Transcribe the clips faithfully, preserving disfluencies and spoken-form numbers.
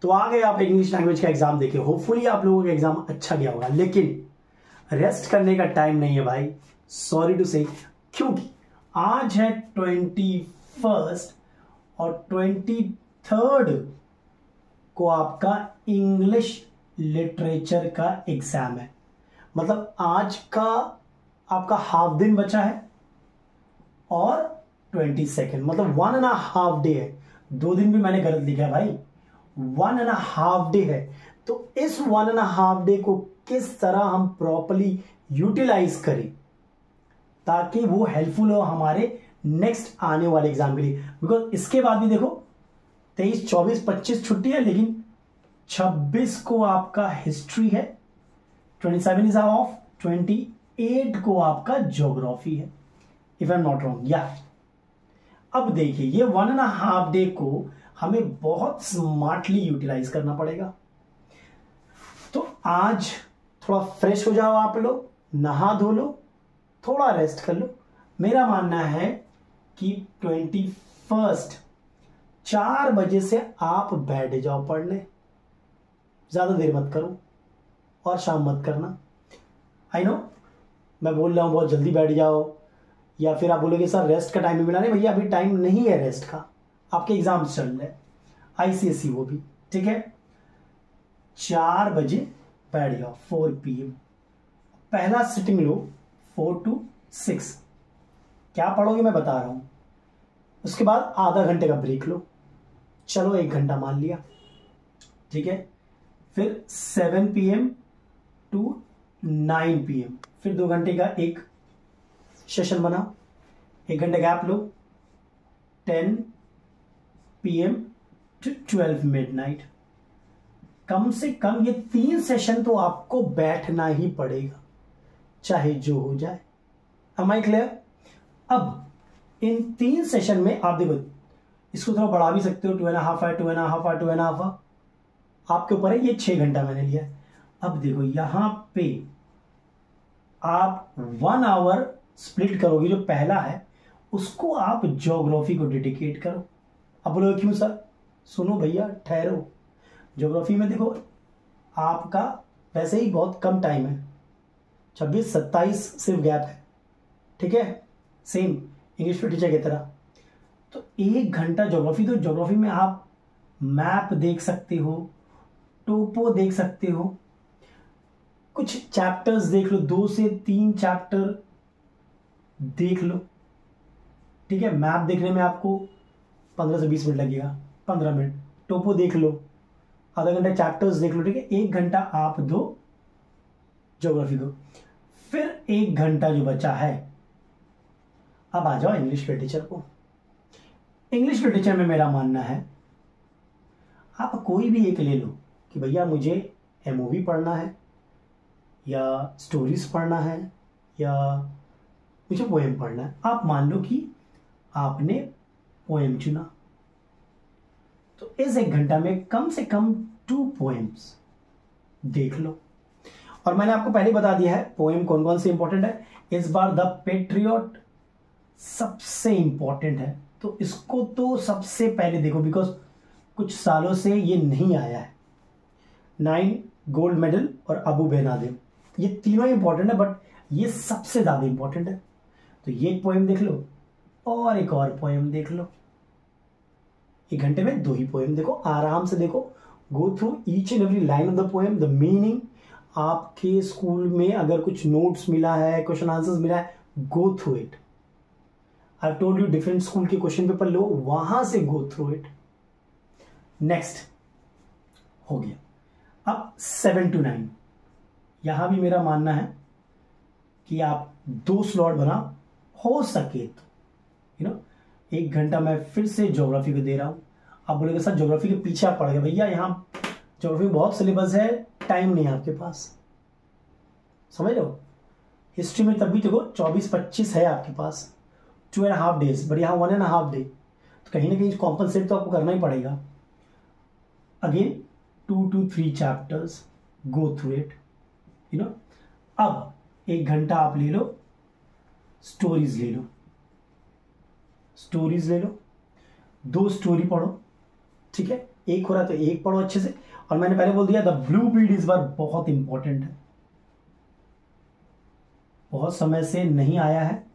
तो आ गए आप इंग्लिश लैंग्वेज का एग्जाम देके, होपफुली आप लोगों का एग्जाम अच्छा गया होगा, लेकिन रेस्ट करने का टाइम नहीं है भाई, सॉरी टू से, क्योंकि आज है ट्वेंटी फर्स्ट और ट्वेंटी थर्ड को आपका इंग्लिश लिटरेचर का एग्जाम है। मतलब आज का आपका हाफ दिन बचा है और ट्वेंटी सेकेंड मतलब वन एंड हाफ डे है। दो दिन भी मैंने गलत लिखा है भाई, वन एंड हाफ डे है। तो इस वन एंड हाफ डे को किस तरह हम प्रॉपरली यूटिलाइज करें ताकि वो हेल्पफुल हो हमारे नेक्स्ट आने वाले एग्जाम के लिए। बिकॉज इसके बाद भी देखो तेईस चौबीस पच्चीस छुट्टी है, लेकिन छब्बीस को आपका हिस्ट्री है, twenty seven is off, twenty eight को आपका ज्योग्राफी है, if I am not wrong या। अब देखिए ये वन एंड हाफ डे को हमें बहुत स्मार्टली यूटिलाइज करना पड़ेगा। तो आज थोड़ा फ्रेश हो जाओ आप लोग, नहा धो लो, थोड़ा रेस्ट कर लो। मेरा मानना है कि ट्वेंटी फर्स्ट चार बजे से आप बैठ जाओ पढ़ने, ज्यादा देर मत करो और शाम मत करना। आई नो मैं बोल रहा हूं बहुत जल्दी बैठ जाओ, या फिर आप बोलोगे सर रेस्ट का टाइम नहीं मिला। नहीं भैया, अभी टाइम नहीं है रेस्ट का, आपके एग्जाम्स चल रहे, आईसीएसई वो भी, ठीक है। चार बजे बैठ जाओ, फोर पी एम पहला सिटिंग लो, फोर टू सिक्स। क्या पढ़ोगे मैं बता रहा हूं। उसके बाद आधा घंटे का ब्रेक लो, चलो एक घंटा मान लिया, ठीक है। फिर seven PM to nine PM पी एम फिर दो घंटे का एक सेशन बनाओ, एक घंटे गैप लो, टेन पी एम टू ट्वेल्व मिडनाइट। कम से कम ये तीन सेशन तो आपको बैठना ही पड़ेगा, चाहे जो हो जाए। Am I clear? अब इन तीन सेशन में आप देखो, इसको थोड़ा बढ़ा भी सकते हो, टू एंड हाफ है, टू एंड हाफ है, टू एंड हाफ है, आपके ऊपर है। ये छह घंटा मैंने लिया। अब देखो यहां पे आप वन आवर स्प्लिट करोगे, जो पहला है उसको आप ज्योग्राफी को डेडिकेट करो। अब बोलोगे क्यों सर? सुनो भैया, ठहरो। ज्योग्राफी में देखो आपका वैसे ही बहुत कम टाइम है, छब्बीस सत्ताईस सिर्फ गैप है, ठीक है, सेम इंग्लिश लिटरेचर की तरह। तो एक घंटा ज्योग्राफी, तो ज्योग्राफी में आप मैप देख सकते हो, टोपो देख सकते हो, कुछ चैप्टर्स देख लो, दो से तीन चैप्टर देख लो, ठीक है। मैप देखने में आपको पंद्रह से बीस मिनट लगेगा, पंद्रह मिनट टोपो देख लो, आधा घंटा चैप्टर्स देख लो, ठीक है। एक घंटा आप दो ज्योग्राफी को, फिर एक घंटा जो बचा है, अब आ जाओ इंग्लिश लिटरेचर को। इंग्लिश लिटरेचर में मेरा मानना है आप कोई भी एक ले लो कि भैया मुझे एमओवी पढ़ना है, या स्टोरीज पढ़ना है, या मुझे पोएम पढ़ना है। आप मान लो कि आपने पोएम चुना, तो इस एक घंटा में कम से कम टू पोएम्स देख लो। और मैंने आपको पहले बता दिया है पोएम कौन कौन से इंपॉर्टेंट है। इस बार द पेट्रियट सबसे इंपॉर्टेंट है, तो इसको तो सबसे पहले देखो, बिकॉज कुछ सालों से ये नहीं आया है। नाइन गोल्ड मेडल और अबू बेनादिम, ये तीनों इंपॉर्टेंट है, बट ये सबसे ज्यादा इंपॉर्टेंट है। तो ये एक पोएम देख लो और एक और पोएम देख लो। एक घंटे में दो ही पोएम देखो, आराम से देखो, go through each and every line of the poem, the meaning. आपके स्कूल में अगर कुछ नोट्स मिला है, क्वेश्चन आंसर्स मिला है, go through it. I told you different school के क्वेश्चन पेपर लो, वहां से गो थ्रू इट। नेक्स्ट हो गया। अब सेवन टू नाइन, यहां भी मेरा मानना है कि आप दो स्लॉट बना, हो सके तो, यू नो, एक घंटा मैं फिर से ज्योग्राफी को दे रहा हूं। आप बोलेंगे सर ज्योग्राफी के पीछे आप पड़ गए। भैया यहाँ ज्योग्राफी में बहुत सिलेबस है, टाइम नहीं है आपके पास, समझ लो। हिस्ट्री में तब भी देखो चौबीस पच्चीस है आपके पास, two and half days, but यहाँ वन एंड हाफ डे, तो कहीं ना कहीं कॉम्पनसेट तो आपको करना ही पड़ेगा। Again two two three chapters, go through it, you know. अब एक घंटा आप ले लो, स्टोरीज ले लो, स्टोरीज ले लो, दो स्टोरी पढ़ो, ठीक है। एक हो रहा है तो एक पढ़ो अच्छे से। और मैंने पहले बोल दिया द ब्लू बीड इस बार बहुत इंपॉर्टेंट है, बहुत समय से नहीं आया है,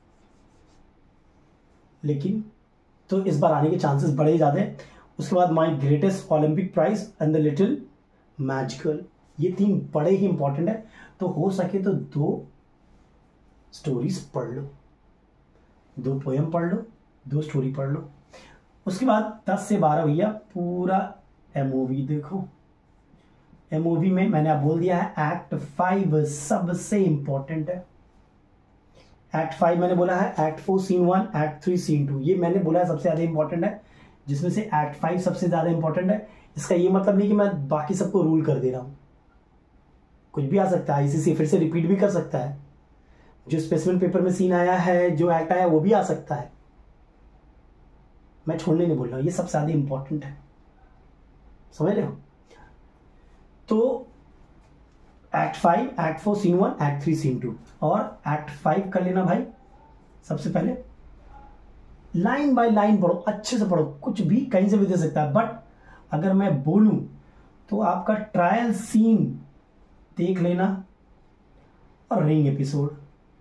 लेकिन तो इस बार आने के चांसेस बड़े ज्यादा हैं। उसके बाद my greatest Olympic prize and the little magical, ये तीन बड़े ही इंपॉर्टेंट है। तो हो सके तो दो स्टोरीज पढ़ लो, दो पोएम पढ़ लो, दो स्टोरी पढ़ लो। उसके बाद दस से बारह भैया पूरा एमओवी देखो। एमओवी में मैंने आप बोल दिया है एक्ट फाइव सबसे इंपॉर्टेंट है। एक्ट फाइव मैंने बोला है, act four scene one, act three scene two, ये मैंने बोला है सबसे ज्यादा इंपॉर्टेंट है, जिसमें से एक्ट फाइव सबसे ज्यादा इंपॉर्टेंट है। इसका ये मतलब नहीं कि मैं बाकी सबको रूल कर दे रहा हूं, कुछ भी आ सकता है, आईसीसी फिर से रिपीट भी कर सकता है। जो स्पेसिमेन पेपर में सीन आया है, जो एक्ट आया वो भी आ सकता है, मैं छोड़ने नहीं बोल रहा हूं, ये सबसे ज्यादा इंपॉर्टेंट है, समझ रहे हो। तो act five, act four scene one, act three scene two. और एक्ट फाइव कर लेना भाई, सबसे पहले लाइन बाय लाइन पढ़ो, अच्छे से पढ़ो, कुछ भी कहीं से भी दे सकता है। बट अगर मैं बोलूं तो आपका ट्रायल सीन देख लेना और रिंग एपिसोड,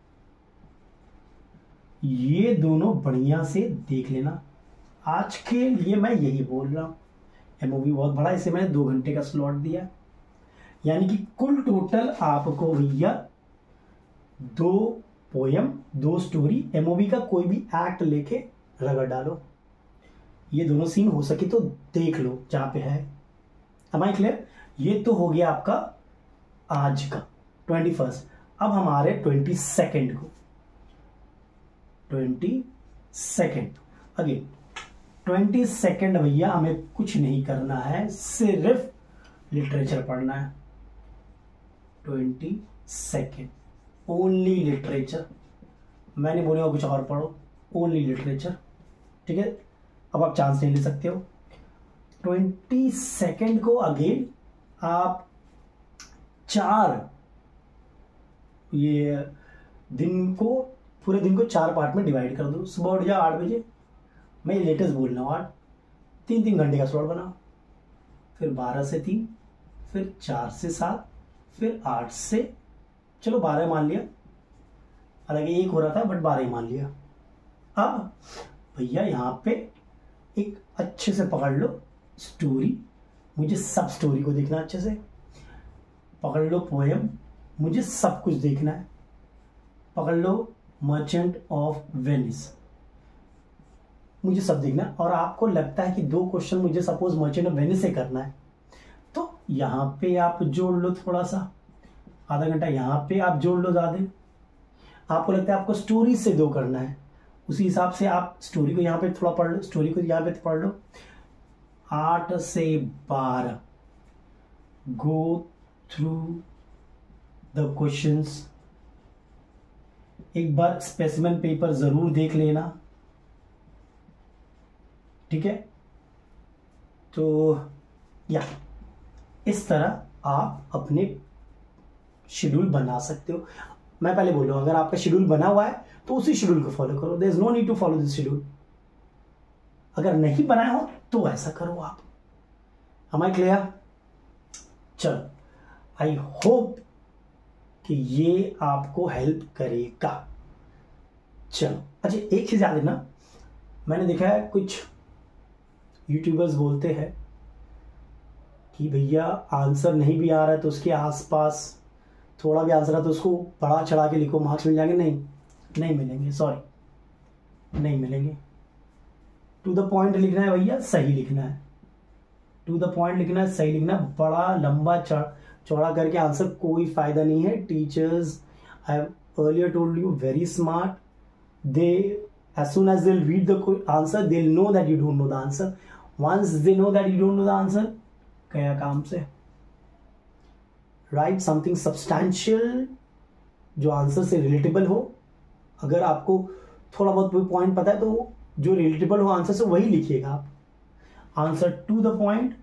ये दोनों बढ़िया से देख लेना। आज के लिए मैं यही बोल रहा हूं। एमओवी बहुत बड़ा, इसे मैंने दो घंटे का स्लॉट दिया, यानी कि कुल टोटल आपको भैया दो पोयम, दो स्टोरी, एमओवी का कोई भी एक्ट लेके रगड़ डालो। ये दोनों सीन हो सके तो देख लो जहां पे है। am I clear? ये तो हो गया आपका आज का ट्वेंटी फर्स्ट। अब हमारे ट्वेंटी सेकेंड को, twenty second again twenty second भैया हमें कुछ नहीं करना है, सिर्फ लिटरेचर पढ़ना है। ट्वेंटी सेकेंड ओनली लिटरेचर, मैंने बोला कुछ और पढ़ो, ओनली लिटरेचर, ठीक है। अब आप चांस नहीं ले सकते हो। ट्वेंटी सेकेंड को अगेन आप चार, ये दिन को, पूरे दिन को चार पार्ट में डिवाइड कर दो। सुबह उठ जाओ आठ बजे, मैं ये लेटेस्ट बोल रहा हूँ, आठ तीन तीन घंटे का स्लॉट बनाओ, फिर बारह से तीन, फिर चार से सात, फिर आठ से, चलो बारह मान लिया, हालांकि एक हो रहा था बट बारह ही मान लिया। अब भैया यहाँ पे एक अच्छे से पकड़ लो स्टोरी, मुझे सब स्टोरी को देखना अच्छे से। पकड़ लो पोएम, मुझे सब कुछ देखना है। पकड़ लो मर्चेंट ऑफ वेनिस, मुझे सब देखना है। और आपको लगता है कि दो क्वेश्चन मुझे सपोज मर्चेंट ऑफ वेनिस से करना है, तो यहाँ पे आप जोड़ लो थोड़ा सा, आधा घंटा यहाँ पे आप जोड़ लो ज्यादा। आपको लगता है आपको स्टोरी से दो करना है, उसी हिसाब से आप स्टोरी को यहाँ पे थोड़ा पढ़ लो, स्टोरी को यहाँ पे पढ़ लो। आठ से बारह गो थ्रू द क्वेश्चंस, एक बार स्पेसिमेन पेपर जरूर देख लेना, ठीक है। तो या इस तरह आप अपने शेड्यूल बना सकते हो। मैं पहले बोल रहा हूं, अगर आपका शेड्यूल बना हुआ है तो उसी शेड्यूल को फॉलो करो, there is no need to follow this schedule. अगर नहीं बनाया हो तो ऐसा करो आप। am I clear? चलो, आई होप कि ये आपको हेल्प करेगा। चलो अच्छा, एक चीज याद रखना, मैंने देखा है कुछ यूट्यूबर्स बोलते हैं कि भैया आंसर नहीं भी आ रहा है तो उसके आसपास थोड़ा भी आंसर है तो उसको बढ़ा चढ़ा के लिखो, मार्क्स मिल जाएंगे। नहीं, नहीं मिलेंगे, सॉरी, नहीं मिलेंगे। टू द पॉइंट लिखना है भैया, सही लिखना है, टू द पॉइंट लिखना है, सही लिखना है। बड़ा लंबा चौड़ा करके आंसर कोई फायदा नहीं है। Teachers, I have earlier told you, very smart, they as soon as they'll read the answer they'll know that you don't know the answer. Once they know that you don't know the answer, गया काम से। write something substantial जो answer से relatable हो। अगर आपको थोड़ा बहुत पॉइंट पता है तो जो रिलेटेबल हो आंसर से वही लिखिएगा आप। आंसर टू द पॉइंट,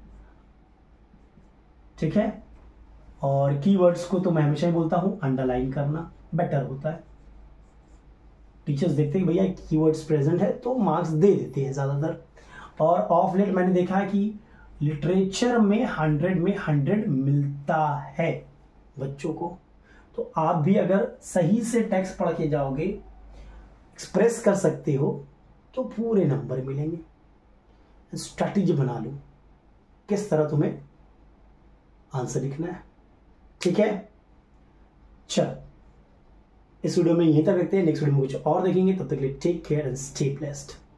ठीक है। और कीवर्ड्स को तो मैं हमेशा ही बोलता हूं अंडरलाइन करना बेटर होता है। टीचर्स देखते हैं भैया कीवर्ड्स प्रेजेंट है तो मार्क्स दे देते हैं ज्यादातर। और ऑफ लेट मैंने देखा है कि लिटरेचर में हंड्रेड में हंड्रेड मिलता है बच्चों को। तो आप भी अगर सही से टेक्स्ट पढ़ के जाओगे, एक्सप्रेस कर सकते हो, तो पूरे नंबर मिलेंगे। स्ट्रैटेजी बना लो किस तरह तुम्हें आंसर लिखना है, ठीक है। चल इस वीडियो में यहीं तक रखते हैं, नेक्स्ट वीडियो में कुछ और देखेंगे। तब तक के लिए take care and stay blessed.